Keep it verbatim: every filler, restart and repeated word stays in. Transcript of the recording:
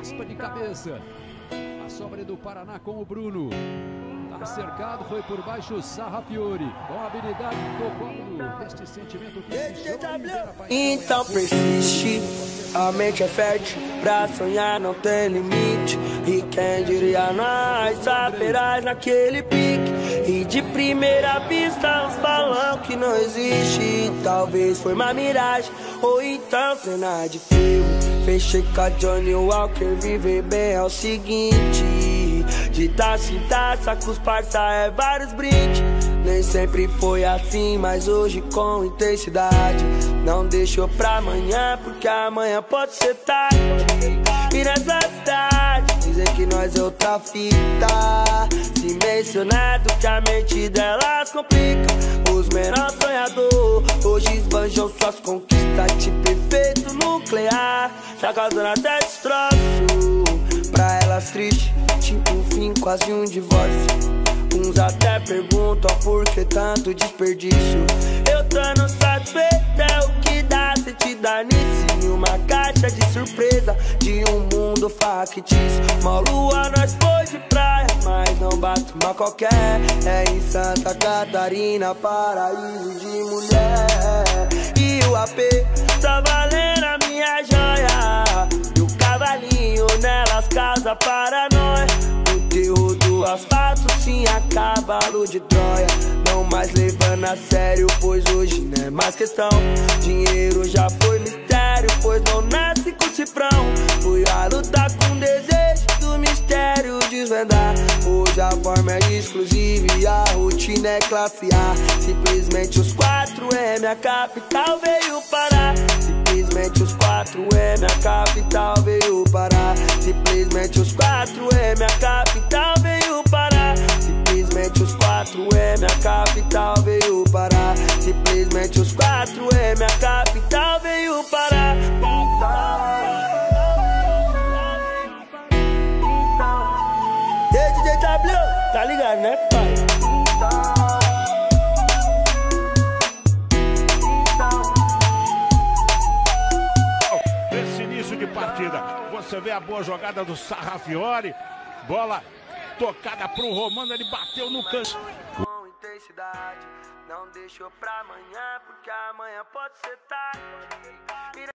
raspa de cabeça. A sobra do Paraná com o Bruno. Tá cercado, foi por baixo o Sarrafiore. Com habilidade, tocando este sentimento que se chama. Então persiste, a mente é fértil, pra sonhar não tem limite. E quem diria nós, saberás naquele pique. E de primeira vista uns balão que não existe. Talvez foi uma miragem, ou então cena de filme. Fechei com a Johnny Walker, viver bem é o seguinte. De taça em taça com os parça é vários brindes. Nem sempre foi assim, mas hoje com intensidade. Não deixou pra amanhã, porque amanhã pode ser tarde. E nessa cidade, dizem que nós é outra fita. Se mencionado que a mente delas complica. Os menores sonhadores hoje esbanjam suas conquistas. Tipo efeito nuclear, tá causando até destroço. Pra elas triste, tipo um fim, quase um divórcio. Uns até perguntam por que tanto desperdício. Eu tô no satisfeito, é o que dá se te dar nisso. Em uma caixa de surpresa de um mundo factício. Mó lua nós foi de praia, mas não bate uma qualquer. É em Santa Catarina, paraíso de mulher. E o A P tá valendo a minha joia. E o cavalinho nelas casa para nós. O terror do asfalto sim a cavalo de Troia. Não mais levando a sério, pois hoje não é mais questão. Dinheiro já foi mistério, pois não nasce com cifrão. Fui a lutar com desejo do mistério desvendar. Hoje a forma é exclusiva e a rotina é classe A. Simplesmente os quatro M, a capital veio parar. Simplesmente os quatro M, a capital veio parar. Simplesmente os quatro M, a capital veio parar. Simplesmente os quatro M, a capital veio parar. Simplesmente os quatro M, a capital veio parar. E aí, D J W, tá ligado, né, pai? Nesse início de partida, você vê a boa jogada do Sarrafiore. Bola tocada pro Romano, ele bateu no canto. Com intensidade, não deixou pra amanhã, porque amanhã pode ser tarde.